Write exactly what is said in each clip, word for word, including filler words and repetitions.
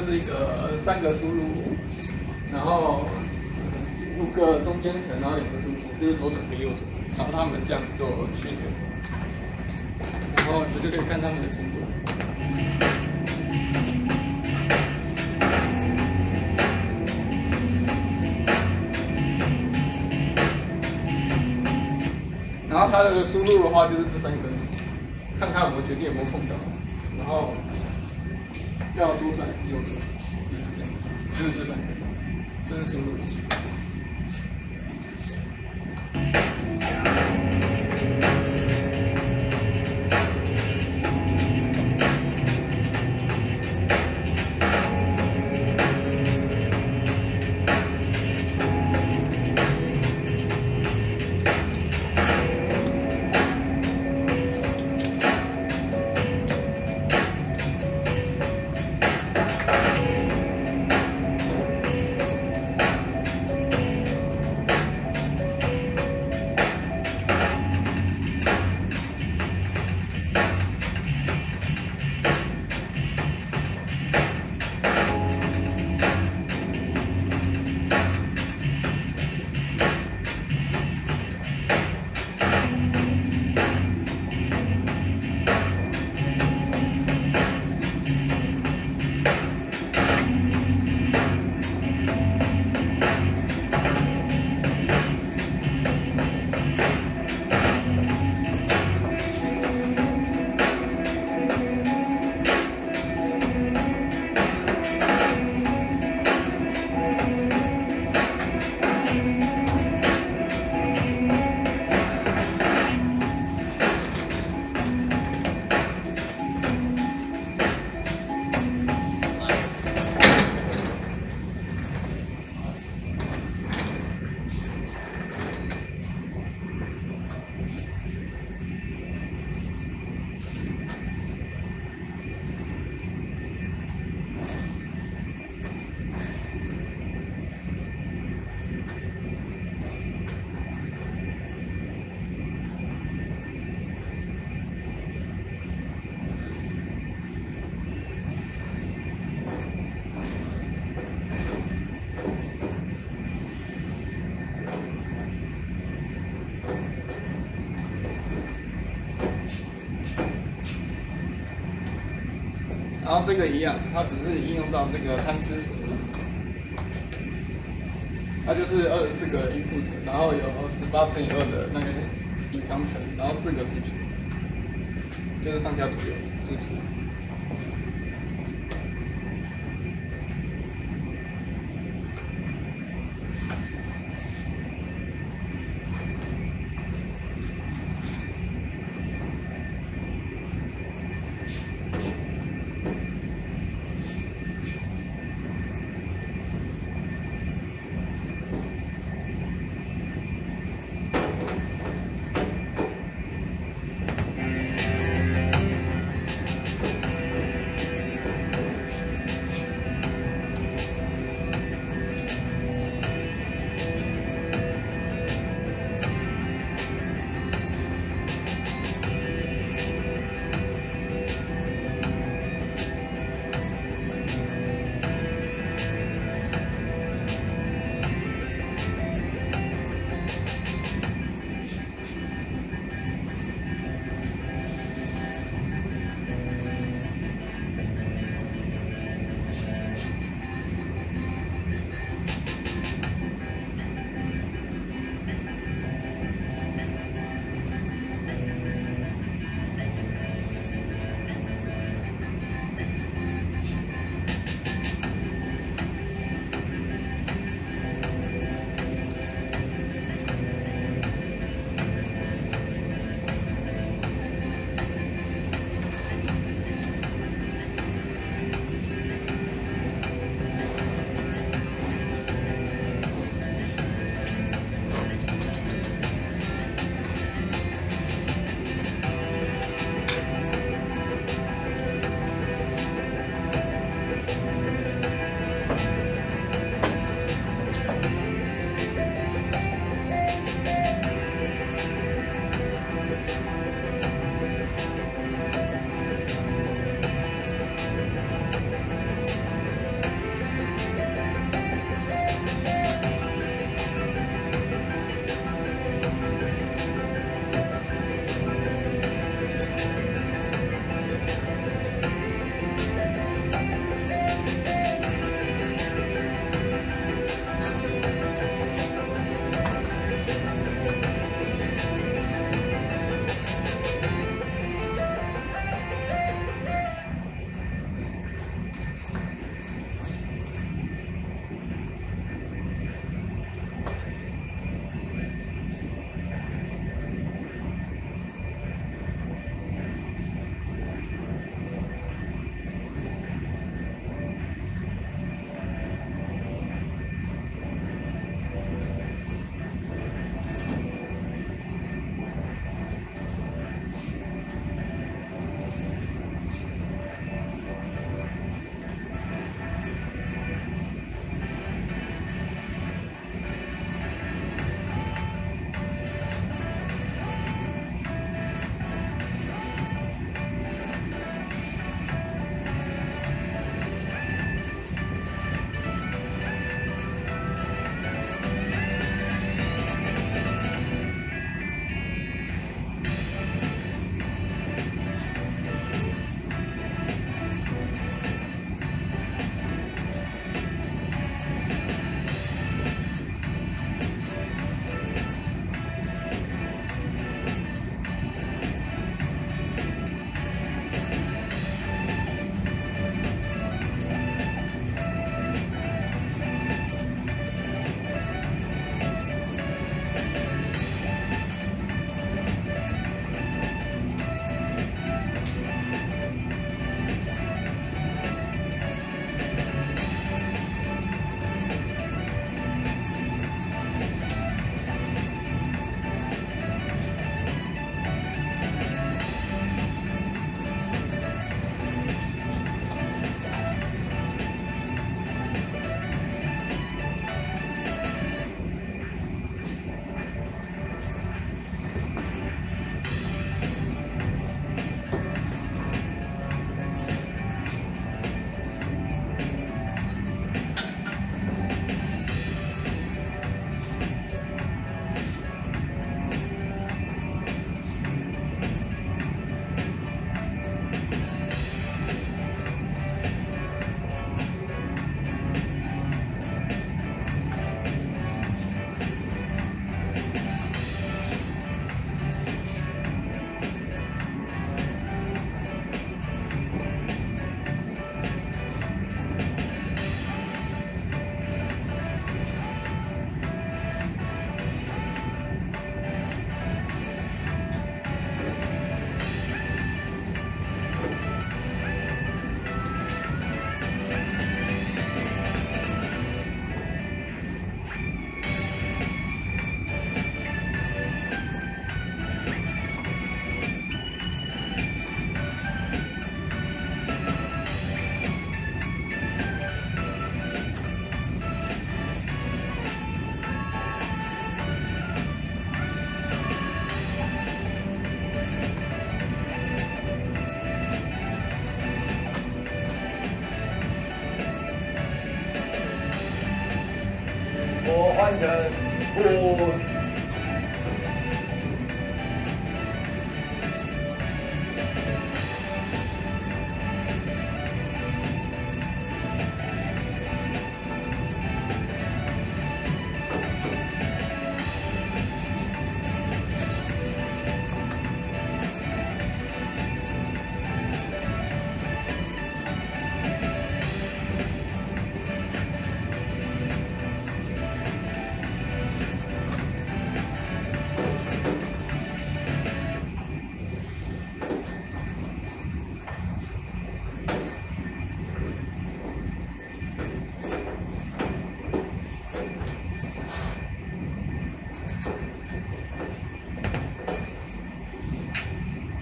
是一个三个输入，然后五个中间层，然后两个输出，就是左转跟右转，然后他们这样做训练，然后你就可以看他们的程度。然后它的输入的话就是这三根，看看我们决定有没有碰到，然后要左转还是右转，就是这样，就是这三根，这是输入。然后这个一样，它只是应用到这个贪吃蛇，它就是二十四个 input， 然后有十八乘以二的那个隐藏层，然后四个输出，就是上下左右输出。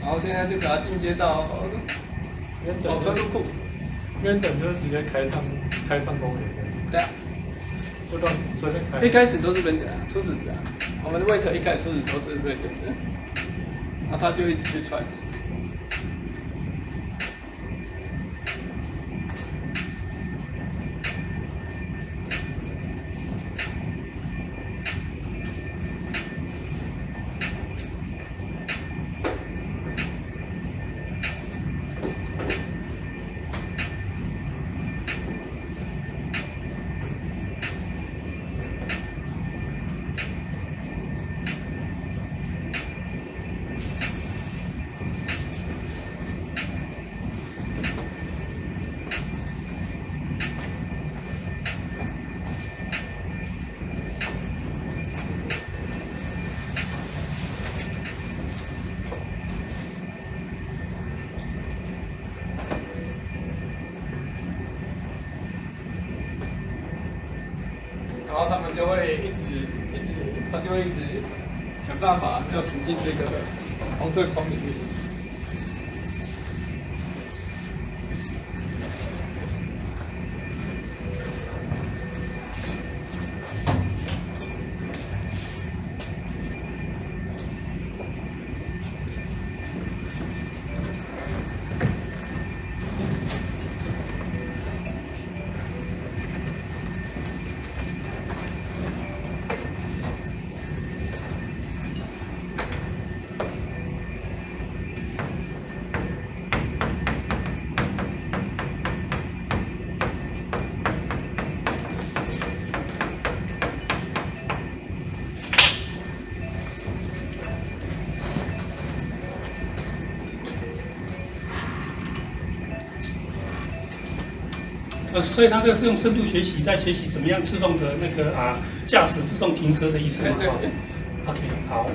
然后现在就给它进阶到保车入库。 原本就是直接开上开上公园的。 对啊。 就让随便开。 一开始都是 render 啊，初始值啊。我们的 wait 一开始初始都是 render 的，然后它就一直去串。然后他们就会一直一直，他就会一直想办法要挺进这个红色框里面。 呃，所以它这个是用深度学习在学习怎么样自动的那个啊驾驶自动停车的意思嘛？ 对对。 OK， 好。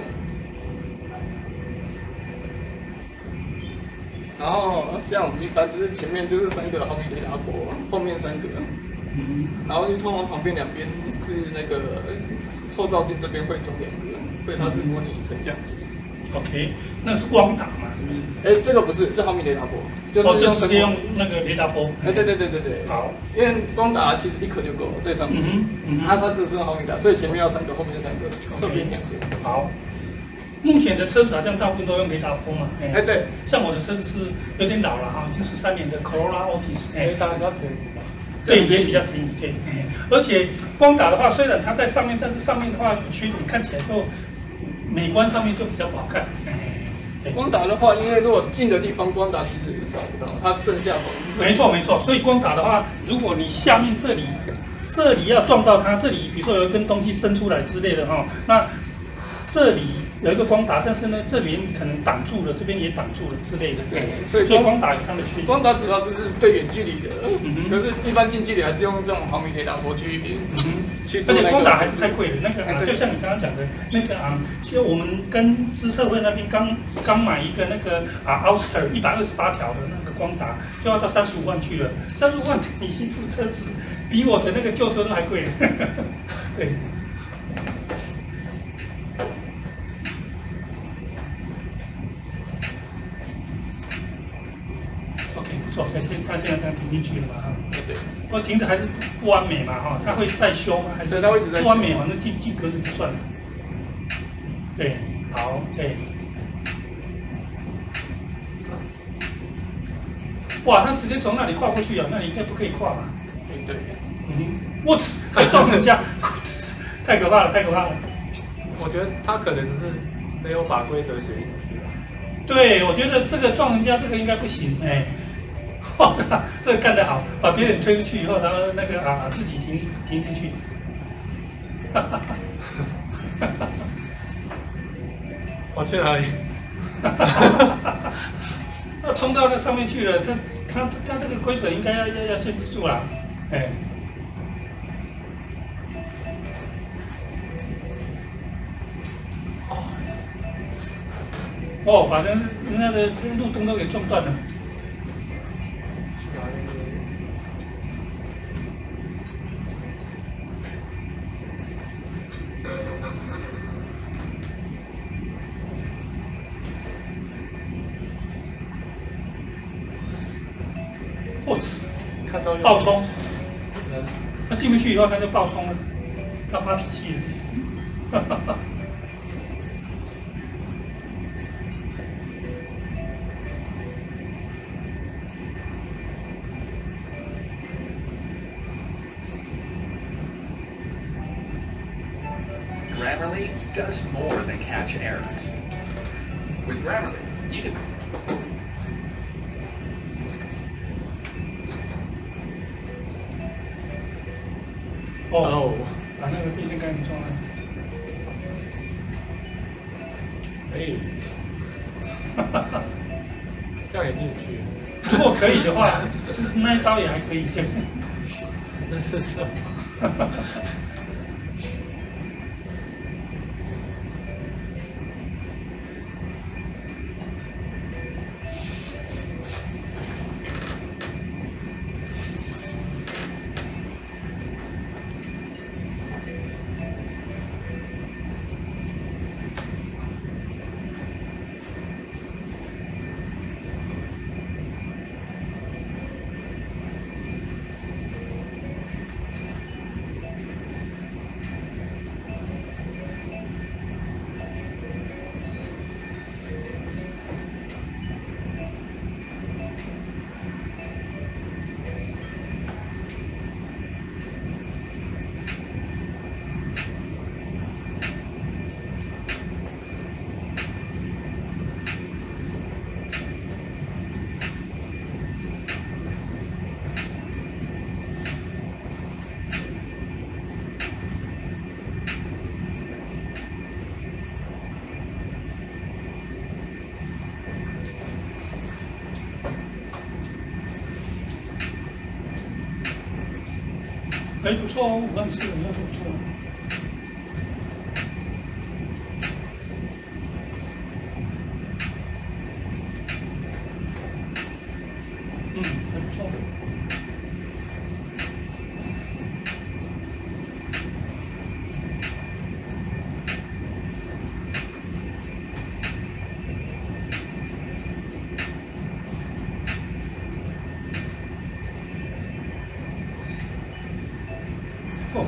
然后像我们一般就是前面就是三个毫米雷达波，后面三个，嗯，然后你通常旁边两边是那个后照镜这边会冲两个，所以它是模拟成这样子。 OK， 那是光打嘛？ 哎，这个不是，是毫米雷达波，就是用直接用那个雷达波。 哎，对对对对对。 好， 因为光打其实一颗就够了，最上面。嗯嗯。那它这是用毫米打，所以前面要三个，后面三个，侧边两个。 好。目前的车子好像大部分都用雷达波嘛。 哎，对。 像我的车子是有点老了哈，已经十三年的 Corolla Altis。 雷达比较便宜吧？ 对，也比较便宜，对。而且光打的话，虽然它在上面，但是上面的话缺点看起来就。美观上面就比较不好看。 光打的话，因为如果近的地方光打其实是扫不到，它正下方。 没错没错，所以光打的话，如果你下面这里这里要撞到它，这里比如说有一根东西伸出来之类的哈，那这里有一个光打，但是呢这边可能挡住了，这边也挡住了之类的。对，所以光打有它的缺点。 光打主要是是对远距离的，嗯、可是一般近距离还是用这种毫米雷达波去。嗯而且光打还是太贵了，那个啊，就像你刚刚讲的那个啊，其实我们跟资策会那边刚刚买一个那个啊 Ouster 一百二十八条的那个光打，就要到三十五万去了，三十五万你一部车子比我的那个旧车都还贵。对。OK， 不错，可是他现在这样停进去了嘛哈。 对。 不过停着还是不完美嘛哈，它会再修吗？还是它会一直在修。 不完美，反正进进格子就算了。对，好，对。哇，他直接从那里跨过去啊，那里应该不可以跨吧？ 嗯，对。 嗯，我操，还撞人家，太可怕了，太可怕了。 我觉得他可能是没有把规则写进去吧。 对，我觉得这个撞人家这个应该不行，哎。哇，这这个干得好，把别人推出去以后，然后那个啊自己停停进去。哈哈哈哈我去哪里？ 那冲到那上面去了，他他他这个规则应该要要要限制住了，哎。哦，把那那个路灯都给撞断了。 我看到爆冲， 嗯， 他进不去以后他就爆冲了，他发脾气了。 Grammarly does more than catch errors. With Grammarly, you can. 哦，把那个电线杆给装了。 哎，哈哈哈，这样也进去。 如果可以的话，那一招也还可以。对。 那是什么？ 哎，不错哦，五万四，那不错。嗯，还不错。哦，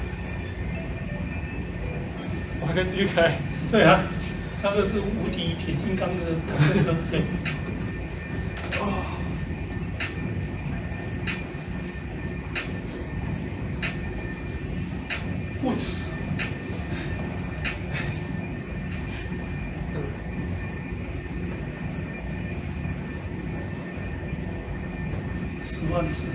我还可以继续开。 对啊，他这是无敌铁金刚的坦克车，对。哦。我操！十万次。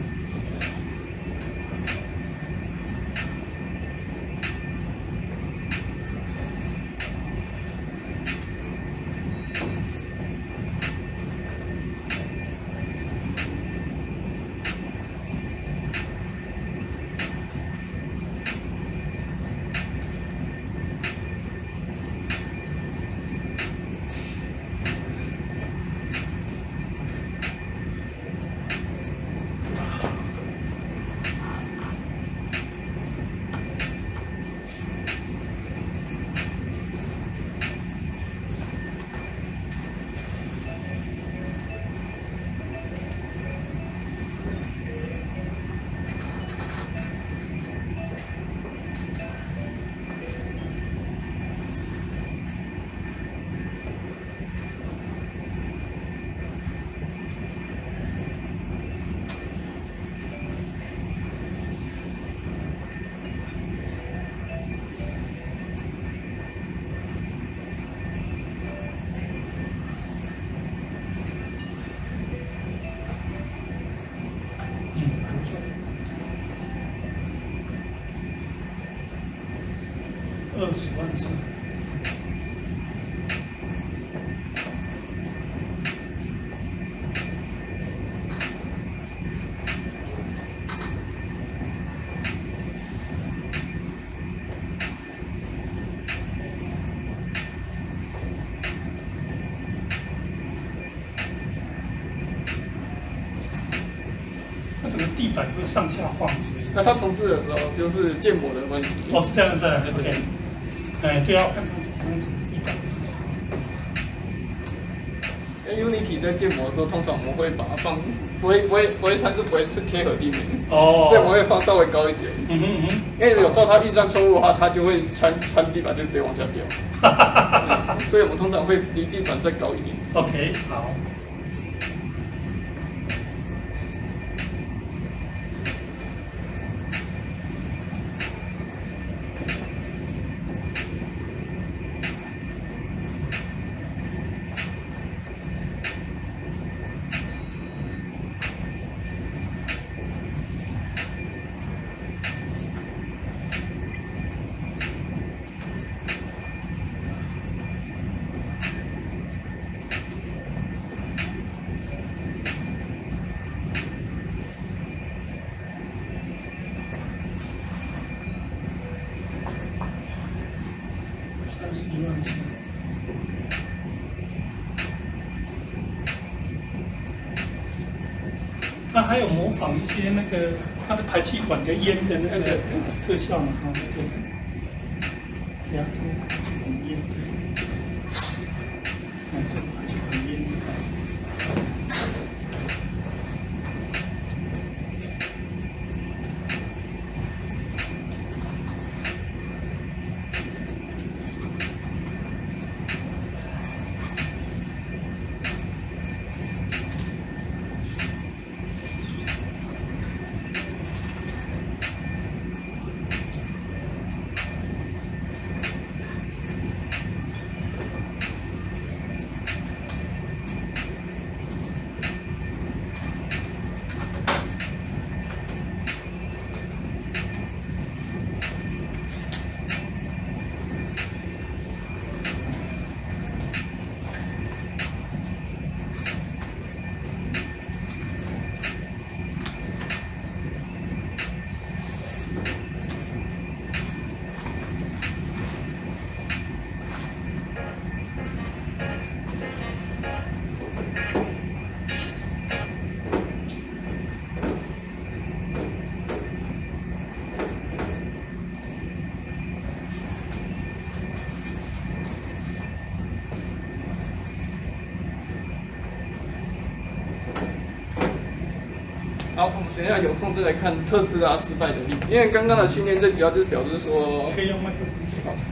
二十万次。那整个地板会上下晃，是不是？ 那它重置的时候就是建模的关系。 哦，是这样子 ，OK。 哎，对啊，我看看，看整个地板。 Unity 在建模的时候，通常我们会把它放，不会不会不会参数不会是贴合地面， 哦， 所以我们会放稍微高一点。 嗯哼嗯哼， 因为有时候它运算错误的话，它就会穿穿地板就直接往下掉。嗯、所以我们通常会离地板再高一点。 OK， 好。三十一万次。那还有模仿一些那个它的排气管的烟的那个特效嘛？哈，对。对啊，排气管烟，对。看这个排气管烟。 好，我们等一下有空再来看特斯拉失败的例子，因为刚刚的训练最主要就是表示说， 可以用麦克风。 好。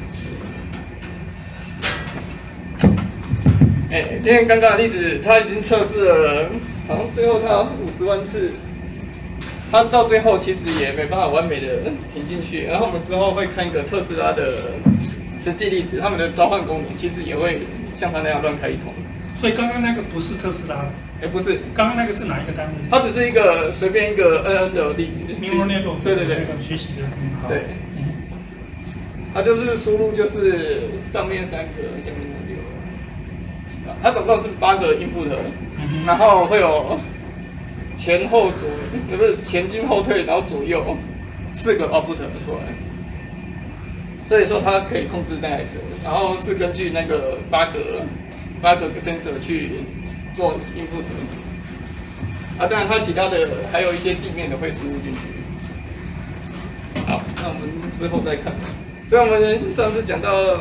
哎、欸，因为刚刚的例子，他已经测试了，好像最后他五十万次，他到最后其实也没办法完美的停进去。然后我们之后会看一个特斯拉的实际例子，他们的召唤功能其实也会像他那样乱开一通。 所以刚刚那个不是特斯拉的， 哎、欸，不是， 刚刚那个是哪一个单位？ 它只是一个随便一个 N N 的例子。 neural network， 对对对， 学习的，嗯，好。 对，嗯，它就是输入就是上面三个，下面六个，它总共是八个 input，、嗯、然后会有前后左，呃不是前进后退，然后左右四个 output 出来。所以说它可以控制那台车，然后是根据那个八个八个 sensor 去做 input。啊，当然它其他的还有一些地面的会输入进去。好，那我们之后再看。所以我们上次讲到，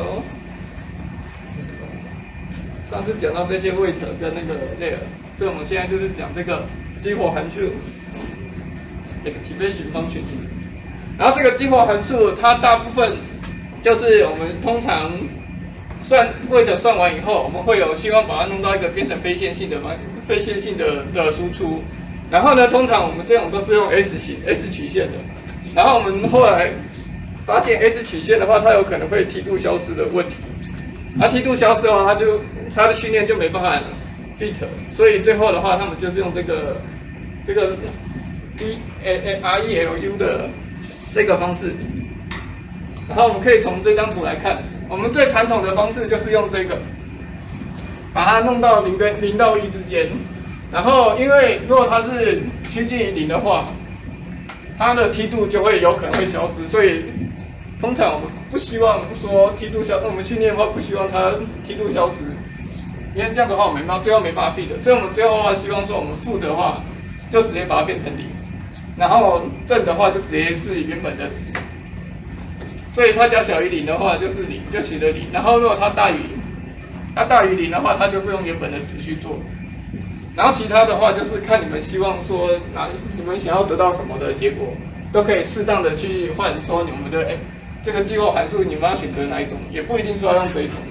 上次讲到这些 weight 跟那个 layer， 所以我们现在就是讲这个激活函数 activation function。然后这个激活函数它大部分就是我们通常算 weight 算完以后，我们会有希望把它弄到一个变成非线性的非线性的的输出。然后呢，通常我们这种都是用 S 型 S 曲线的。然后我们后来发现 S 曲线的话，它有可能会梯度消失的问题。而、啊、梯度消失的话，它就它的训练就没办法 fit。所以最后的话，他们就是用这个这个 E A R E L U 的这个方式。然后我们可以从这张图来看，我们最传统的方式就是用这个，把它弄到零跟零到一之间。然后因为如果它是趋近于零的话，它的梯度就会有可能会消失，所以通常我们不希望说梯度消，我们训练的话不希望它梯度消失，因为这样子的话我们没最后没办法 fit， 所以我们最后的话希望说我们负的话就直接把它变成零，然后正的话就直接是原本的值。所以它只要小于零的话就是零，就取得零。然后如果它大于它大于零的话，它就是用原本的值去做。然后其他的话就是看你们希望说哪你们想要得到什么的结果，都可以适当的去换说你们的哎这个计划函数你们要选择哪一种，也不一定说要用这一种。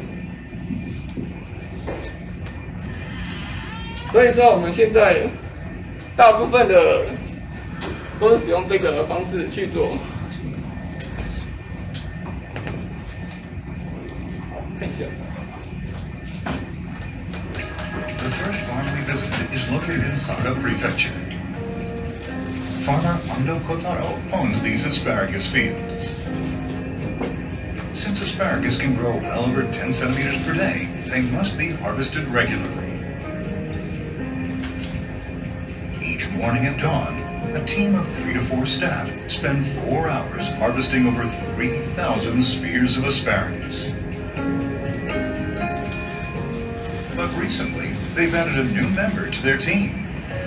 所以说我们现在大部分的都是使用这个方式去做。好，看一下。 The first farm we visited is located in Saga Prefecture. Farmer Ando Kotaro owns these asparagus fields. Since asparagus can grow well over ten centimeters per day, they must be harvested regularly. Each morning at dawn, a team of three to four staff spend four hours harvesting over three thousand spears of asparagus. But recently, they've added a new member to their team.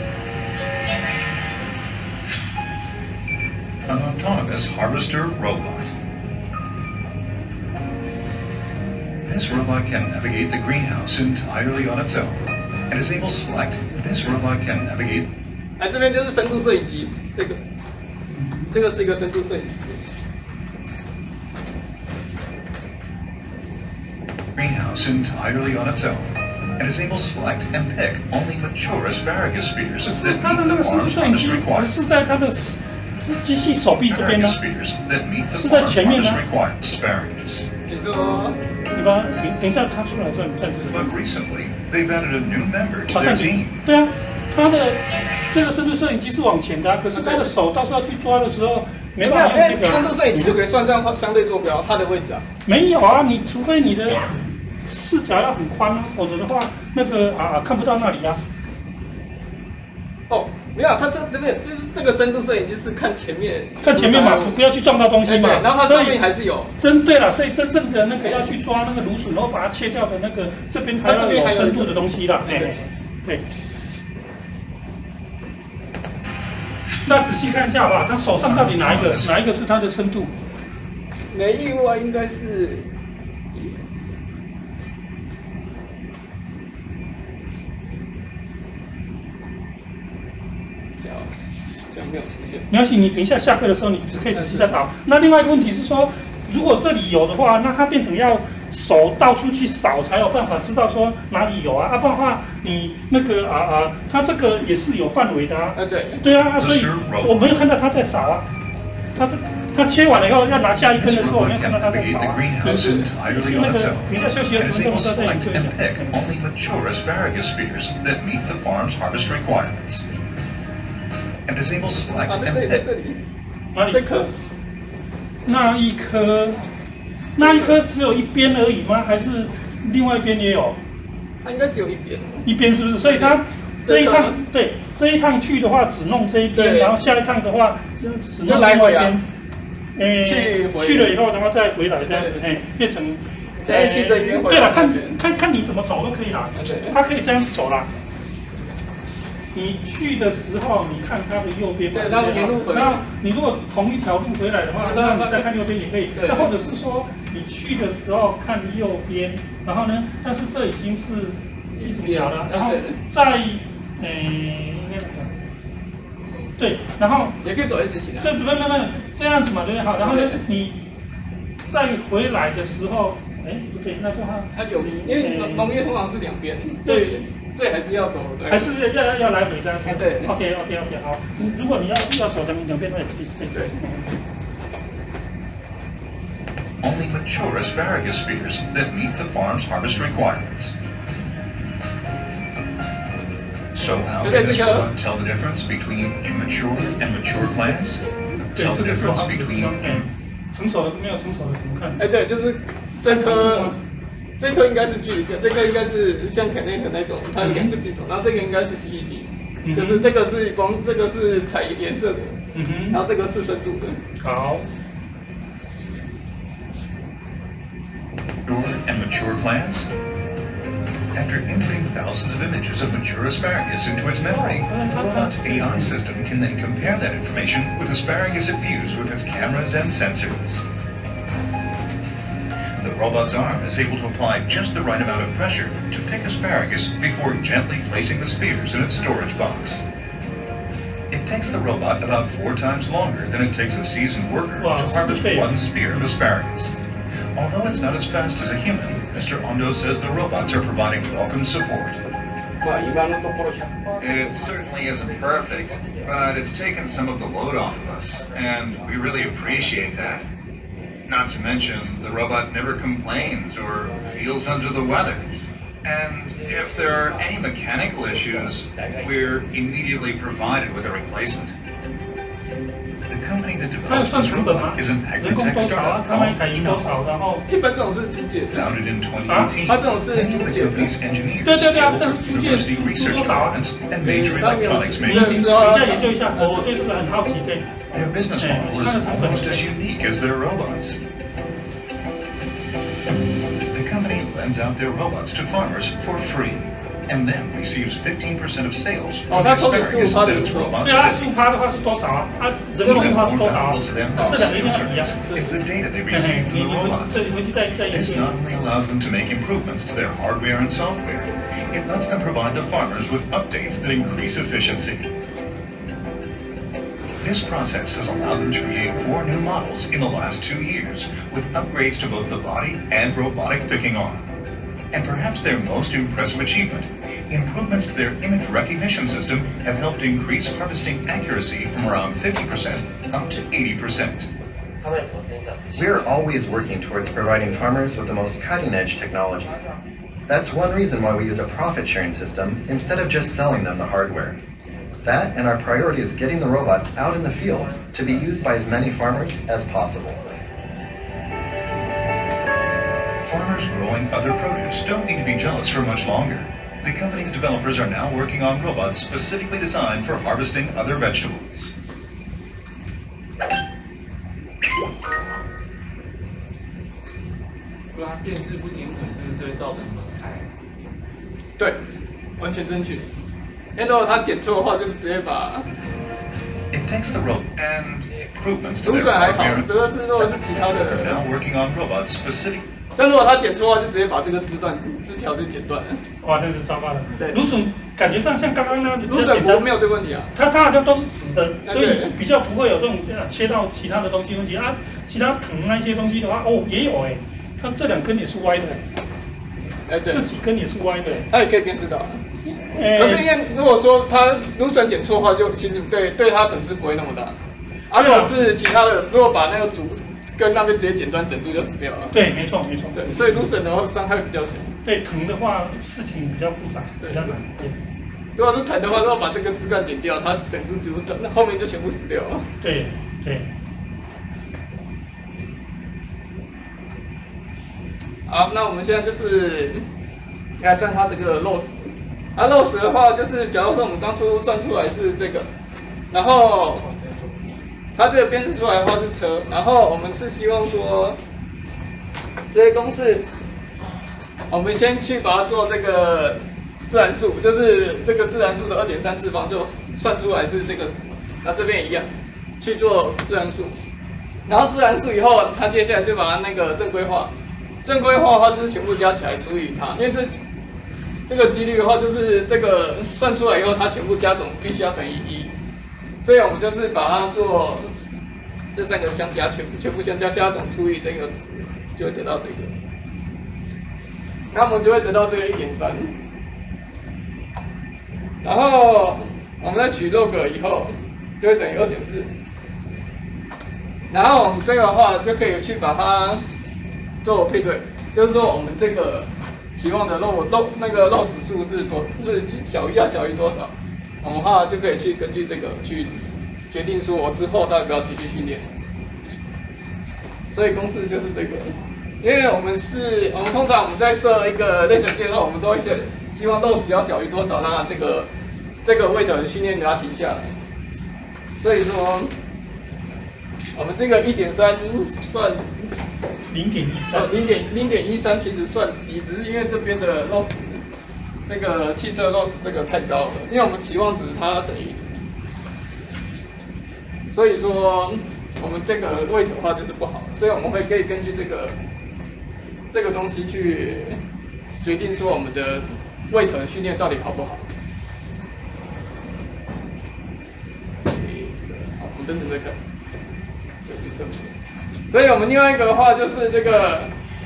An autonomous harvester robot. This robot can navigate the greenhouse entirely on its own, and is able to select. This robot can navigate. 哎，这边就是深度摄影机，这个，这个是一个深度摄影机。 Greenhouse entirely on its own, and is able to select and pick only mature asparagus spears 可是 that 它的 meet 那 the 个深度 farm's 摄影 harvest 机不 requirements. 是在它的机器手臂这边呢 Asparagus，spears that meet the 是在 farm's 前面呢 harvest requirements. Asparagus. 也就说， 你把等等一下它出来的时候，你再试试 But recently, they've added a new member to 好像 their team. 对啊，它的这个深度摄影机是往前的、啊，可是它的手到时候要去抓的时候，没办法因为用这个、 深度摄影机就可以算这样相对坐标它的位置啊。 没有啊，你除非你的视角要很宽啊，否则的话，那个啊啊看不到那里啊。 哦，没有，它这对不对？就是这个深度摄影机是看前面， 看前面嘛，不要去撞到东西嘛。 对，然后它上面还是有。 真对了，所以真正的那个要去抓那个芦笋，然后把它切掉的那个，这边还要有深度的东西啦。哎，对。那仔细看一下好不好？他手上到底哪一个哪一个是它的深度？ 没意外应该是。没有出现， 没关系，你等一下下课的时候，你只可以仔细再找。那另外一个问题是说，如果这里有的话，那它变成要手到处去扫才有办法知道说哪里有啊，啊不然的话，你那个啊啊，它这个也是有范围的啊。 啊对。 对啊，所以我没有看到它在扫啊，它这它切完了以后要拿下一根的时候，我没有看到它在扫啊。你是是那个等一下休息的十分钟的时候再研究一下。 Only mature asparagus spears that meet the farm's harvest requirements. And is able to select 啊，在 and 这里，在 pick. 这里， 哪里？ 这颗， 那一颗，那一颗只有一边而已吗？还是另外一边也有？ 它应该只有一边。 一边是不是？所以它这一趟对这一趟去的话，只弄这一边，然后下一趟的话就只弄另外一边。诶，去了以后，然后再回来这样子，哎，变成。 对，去这边。 对了，看看看你怎么走都可以啦。它可以这样走啦。你去的时候，你看它的右边， 对，然后沿路回。 然后你如果同一条路回来的话，那你再看右边也可以。那或者是说，你去的时候看右边，然后呢，但是这已经是一整条了，然后再，诶，应该怎么讲？对，然后也可以走 S 型啊。 这不不不这样子嘛，对不对？好，然后呢，你再回来的时候，哎，不对，那就它它有，因为农农业通常是两边，所以。所以还是要走， 还是要要要来回这样子。 对 ，OK OK OK， 好。如果你要要走两两边都也可以。对。 Only mature asparagus spears that meet the farm's harvest requirements. So how can this robot tell the difference between immature and mature plants? Tell the difference between 成熟的没有成熟的怎么看？ 哎，对，就是这颗。这颗应该是距离，这个应该是像 Connect 那种，它两个镜头，然后这个应该是 C E D，、嗯、就是这个是光，这个是彩颜色的，嗯哼，然后这个是深度的。 好。 Mature and mature plants. After inputting thousands of images of mature asparagus into its memory, the robot's A I system can then compare that information with asparagus it views with its cameras and sensors. The robot's arm is able to apply just the right amount of pressure to pick asparagus before gently placing the spears in its storage box. It takes the robot about four times longer than it takes a seasoned worker Wow, to harvest super. one spear of asparagus. Although it's not as fast as a human, Mister Ondo says the robots are providing welcome support. まあ今のところひゃくパーセント It certainly isn't perfect, but it's taken some of the load off of us, and we really appreciate that. Not to mention, the robot never complains or feels under the weather. And if there are any mechanical issues, we're immediately provided with a replacement. The company that 它有 developed 算 this 成本吗 robot？is an 人工 agri-tech 多少啊？ startup 它那一台 called 银多少？然后一般这种是租借的， Founded in twenty 啊 eighteen, 它这种是 many 租 of the 借的。 company's engineers 对对对啊， scaled 但是 from 租借 university 租 research 多少啊？ departments and major 当然有 electronics 你 makers. 你等一下研究一下，我我对这个很好奇，对。 Their business model is almost as unique as their robots. The company lends out their robots to farmers for free, and then receives fifteen percent of sales from Oh, the that's only asparagus still that its part of robots 对啊， are 十五 making. 趴的话是多少啊？啊，人工的 Even 话是 more 多少啊 valuable to them？ 这 than 两个一定要 sales 比啊。 service is the data they 嘿嘿 receive 你 from the 你回 robots. 这里回去再再研 This 究一下。 not only allows them to make improvements to their hardware and software, it lets them provide the farmers with updates that increase efficiency. This process has allowed them to create four new models in the last two years, with upgrades to both the body and robotic picking arm. And perhaps their most impressive achievement, improvements to their image recognition system have helped increase harvesting accuracy from around fifty percent up to eighty percent. We're always working towards providing farmers with the most cutting-edge technology. That's one reason why we use a profit-sharing system instead of just selling them the hardware. That and our priority is getting the robots out in the fields to be used by as many farmers as possible. Farmers growing other produce don't need to be jealous for much longer. The company's developers are now working on robots specifically designed for harvesting other vegetables. 不然变质不精准，真的是会造成危害。 对，完全正确。因为如果他剪错的话，就是直接把 It takes the rope and improvements to 芦 their 笋还好， hardware. 这个是如果是其他 They're 的， now working on robots specific. 但如果他剪错的话，就直接把这个枝段枝条就剪断了。 哇，真是糟糕了。 对芦笋感觉上像刚刚那芦笋国没有这个问题啊。 它它好像都是直的， 对所以比较不会有这种呃切到其他的东西问题啊。其他藤那些东西的话，哦也有哎，它这两根也是歪的， 哎，对这，几根也是歪的。 他也可以辨识到。 哎可是因为如果说他芦笋剪错的话，就其实对对他损失不会那么大。啊，如果是其他的，如果把那个竹根那边直接剪断，整株就死掉了。 对，没错没错。 对，所以芦笋的话伤害比较小。 对藤的话，事情比较复杂，比较难。对如果是藤的话，如果把这个枝干剪掉，它整株植物那后面就全部死掉了。 对对。 好，那我们现在就是来算它这个肉食。啊，肉食的话，就是假如说我们当初算出来是这个，然后它这个编制出来的话是车，然后我们是希望说这些公式，我们先去把它做这个自然数，就是这个自然数的二点三次方就算出来是这个值，那这边一样去做自然数，然后自然数以后，它接下来就把它那个正规化。正规化的话就是全部加起来除以它，因为这这个几率的话就是这个算出来以后，它全部加总必须要等于一，所以我们就是把它做这三个相加，全部全部相加加总除以这个值，就会得到这个，那我们就会得到这个一点三，然后我们再取 log 以后就会等于二点四，然后我们这个的话就可以去把它做配对，就是说我们这个期望的肉肉那个肉食数是多是小于要小于多少，我们的话就可以去根据这个去决定说我之后到底要不要继续训练。所以公式就是这个，因为我们是我们通常我们在设一个类型介绍，我们都会写希望肉食要小于多少，让它这个这个 weight 的训练给它停下来。所以说我们这个一点三算。 零点一三呃，，零点零点一三其实算低，只是因为这边的 loss 这个汽车 loss 这个太高了，因为我们期望值它等于，所以说我们这个 weight 的话就是不好，所以我们会可以根据这个这个东西去决定说我们的 weight 训练到底好不好。好，我们等等再看。所以我们另外一个的话就是这个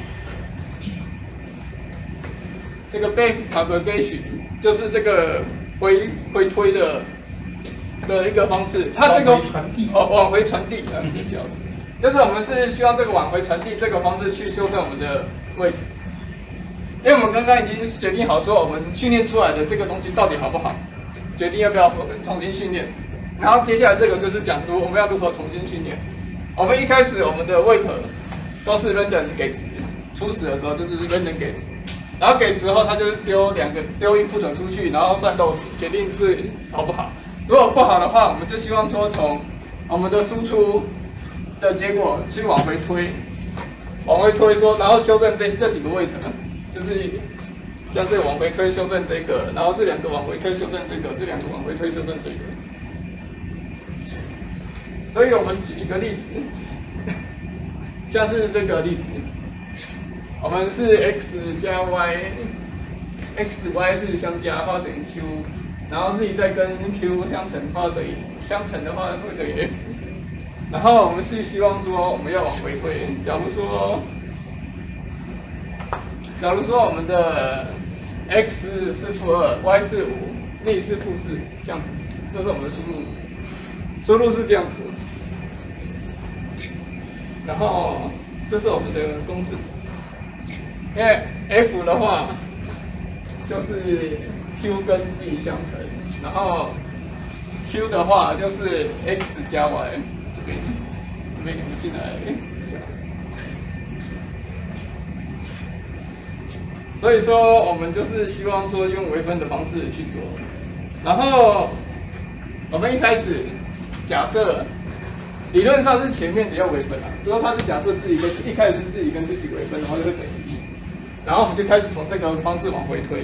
这个 back propagation， 就是这个回回推的的一个方式。它这个往回传递哦，往回传递啊，一个小时。就是我们是希望这个往回传递这个方式去修正我们的 weight， 因为我们刚刚已经决定好说我们训练出来的这个东西到底好不好，决定要不要重新训练。然后接下来这个就是讲如我们要如何重新训练。我们一开始我们的 weight 都是 random 给值，初始的时候就是 random 给值，然后给值后它就是丢两个丢 input 出去，然后算 loss， 决定是好不好。如果不好的话，我们就希望说从我们的输出的结果去往回推，往回推说，然后修正这这几个 weight， 就是像这个往回推修正这个，然后这两个往回推修正这个，这两个往回推修正这个。所以我们举一个例子，像是这个例子，我们是 x 加 y，x y 是相加，话等于 q， 然后 z 再跟 q 相乘，话等于相乘的话会等于 f。然后我们是希望说我们要往回推，假如说，假如说我们的 x 是负二 ，y 是五 ，z 是负四，这样子，这是我们的输入，输入是这样子。然后这是我们的公式，因为 f 的话就是 q 跟 z 相乘，然后 q 的话就是 x 加 y。这边这边两个进来，所以说我们就是希望说用微分的方式去做。然后我们一开始假设理论上是前面的要微分啊，之后它是假设自己跟一开始是自己跟自己微分，然后就会等于一，然后我们就开始从这个方式往回推。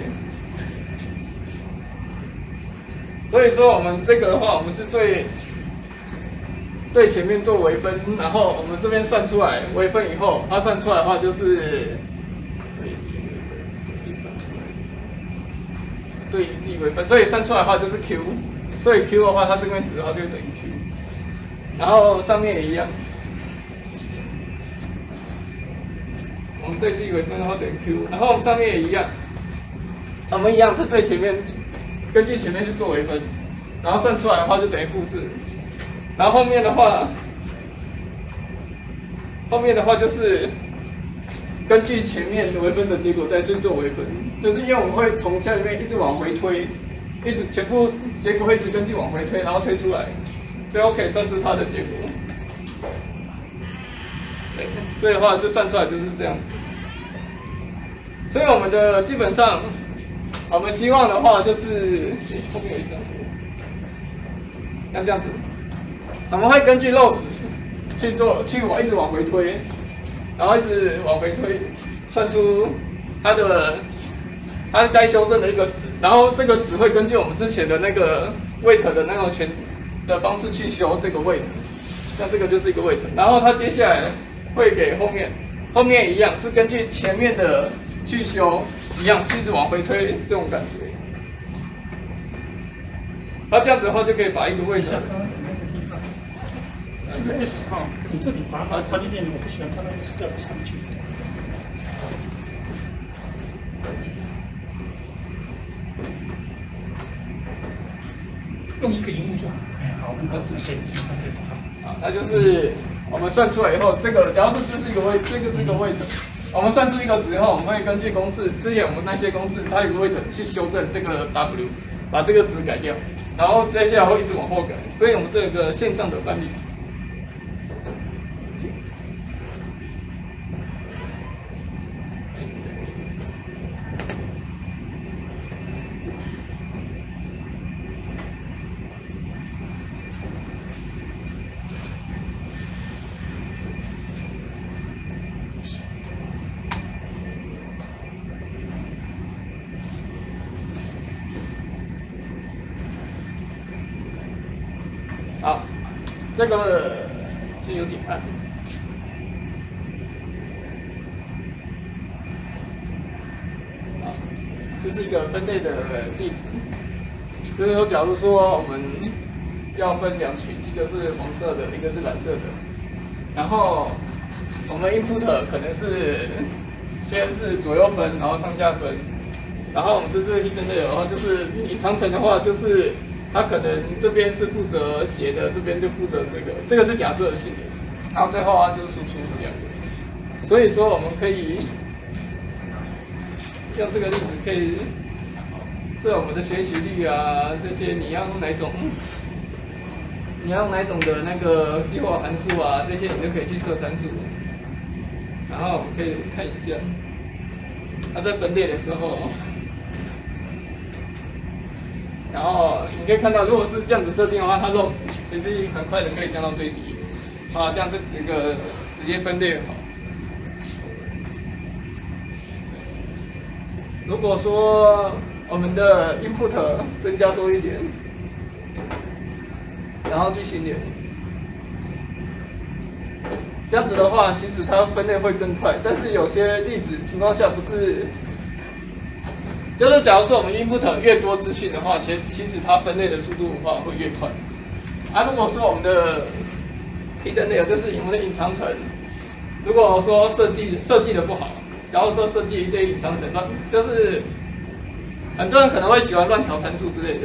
所以说我们这个的话，我们是对。对前面做微分，然后我们这边算出来微分以后，它算出来的话就是对地微分，所以算出来的话就是 q， 所以 q 的话它这边值的话就会等于 q， 然后上面也一样，我们对地微分的话等于 q， 然后上面也一样，我们一样是对前面根据前面去做微分，然后算出来的话就等于负四。然后后面的话，后面的话就是根据前面微分的结果再去做微分，就是因为我们会从下面一直往回推，一直全部结果会一直根据往回推，然后推出来，最后可以算出它的结果。对，所以的话就算出来就是这样子。所以我们的基本上，我们希望的话就是后面有一张图，像这样子。我们会根据 loss 去做，去往一直往回推，然后一直往回推，算出它的它该修正的一个值，然后这个值会根据我们之前的那个 weight 的那种全的方式去修这个 weight， 像这个就是一个 weight， 然后它接下来会给后面，后面一样是根据前面的去修，一样去一直往回推这种感觉。那这样子的话就可以把一个 weight。 这个 S 哈，你这里把它传递变，我不喜欢它那个 S 掉下去。用一个荧幕就好。哎，好，那个是可以，可以。 啊，那就是我们算出来以后，这个假如说这是一个位，这个这个位置，我们算出一个值以后，我们会根据公式，之前我们那些公式，它有个位置去修正这个 W， 把这个值改掉，然后接下来会一直往后改，所以我们这个线上的范例。好，这个就有点暗。 这是一个分类的例子。就是说，假如说我们要分两群，一个是红色的，一个是蓝色的，然后我们 input 可能是先是左右分，然后上下分，然后我们这次 hidden layer 的话，就是隐藏层的话，就是它可能这边是负责斜的，这边就负责这个，这个是假设性的，然后最后啊就是输出这样的。所以说我们可以用这个例子可以设我们的学习率啊，这些你要用哪种，你要用哪种的那个激活函数啊，这些你就可以去设参数。然后我们可以看一下，它在分类的时候，然后你可以看到，如果是这样子设定的话，它 loss 其实很快的可以降到最低。啊，这样这几个直接分类好。如果说我们的 input 增加多一点，然后去训练，这样子的话，其实它分类会更快。但是有些例子情况下不是，就是假如说我们 input 越多资讯的话，其实其实它分类的速度的话会越快。啊，如果说我们的 hidden layer 就是我们的隐藏层，如果说设计设计的不好，假如说设计一堆隐藏层，乱就是很多人可能会喜欢乱调参数之类的。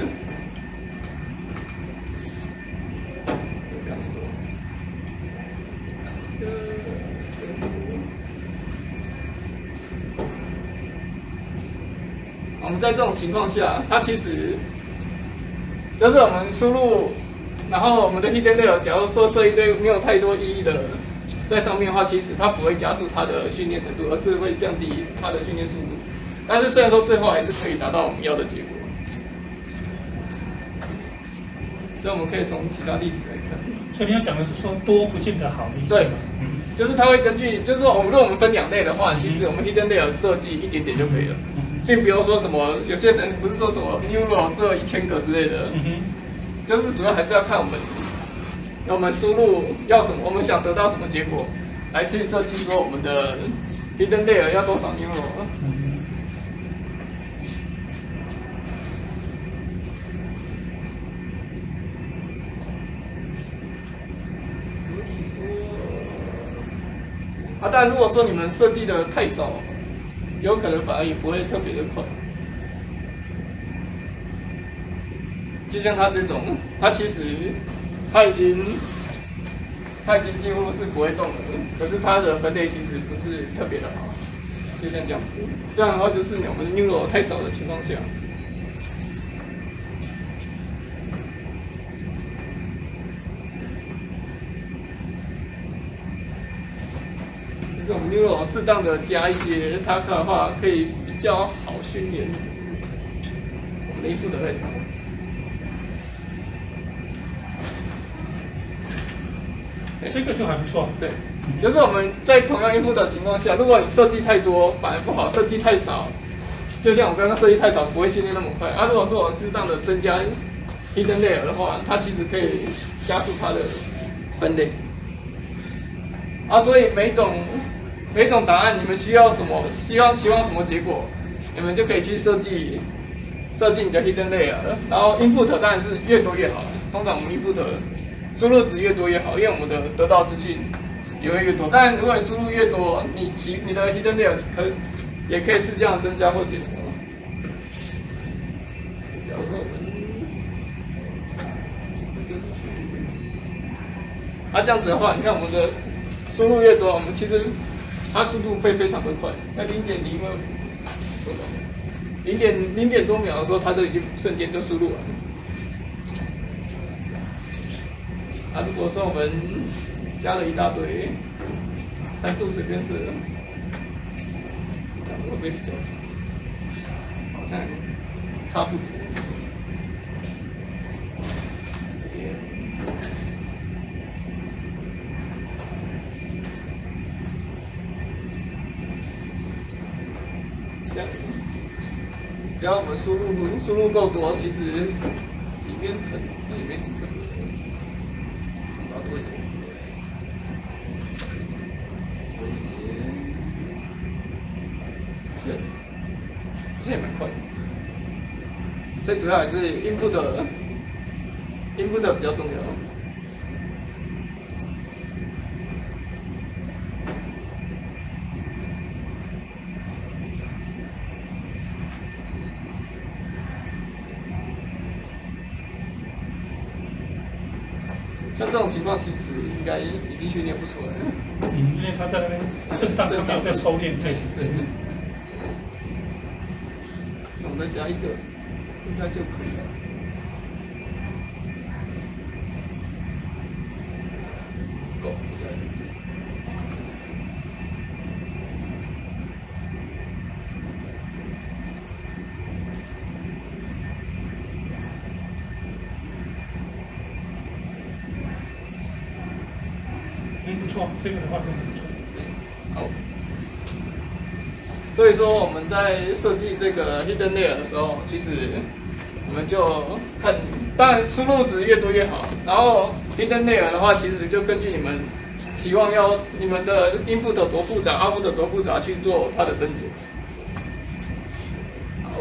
我们在这种情况下，它其实就是我们输入，然后我们的 hidden layer 假如说设一堆没有太多意义的在上面的话，其实它不会加速它的训练程度，而是会降低它的训练速度。但是虽然说最后还是可以达到我们要的结果，所以我们可以从其他例子来看。 所以你要讲的是说多不见得好的意思对， 嗯， 就是它会根据，就是说我们如果我们分两类的话，其实我们 hidden layer 设计一点点就可以了。并不用说什么，有些人不是说什么 neural 设一千个之类的， 嗯哼， 就是主要还是要看我们，我们输入要什么，我们想得到什么结果，来去设计说我们的 hidden layer 要多少 neural。 嗯啊，但如果说你们设计的太少，有可能反而也不会特别的快。就像它这种，它其实它已经它已经几乎是不会动了，可是它的分类其实不是特别的好。就像这样子，这样的话就是我们 neural 太少的情况下。这种 neural 适当的加一些 T A K 的话，可以比较好训练。我们的input太少。 这个就还不错。 对，就是我们在同样input的情况下，如果你设计太多反而不好，设计太少，就像我刚刚设计太少，不会训练那么快。啊，如果说我适当的增加 hidden layer 的话，它其实可以加速它的分类。啊，所以每种每种答案你们需要什么，希望希望什么结果，你们就可以去设计设计你的 hidden layer， 然后 input 当然是越多越好。通常我们 input 输入值越多越好，因为我们的得到资讯也会越多。当然，如果你输入越多，你其你的 hidden layer 可也可以是这样增加或减少。假如说我们啊这样子的话，你看我们的输入越多，我们其实它速度会非常的快，在零点零二多少？零点零点多秒的时候，它就已经瞬间就输入完了。啊，如果说我们加了一大堆参数随便设，这样子会不会比较长？好像差不多。这样，只要我们输入输入够多，其实里面层也没什么特别的。多一点，多一点， 像也蛮快的。所以主要还是 input 的 input 的比较重要。像这种情况，其实应该已经训练不出来了。 嗯，因为他在那边震荡，他没有在收敛，对对对。那我们再加一个，应该就可以了。够，加一个。 嗯，不错，这个的话真的不错。 好。所以说我们在设计这个 hidden layer 的时候，其实我们就看，当然出入值越多越好。然后 hidden layer 的话，其实就根据你们期望要你们的 input 多复杂 ，output 多复杂去做它的斟酌。好。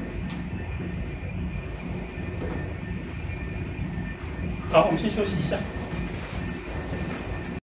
好，我们先休息一下。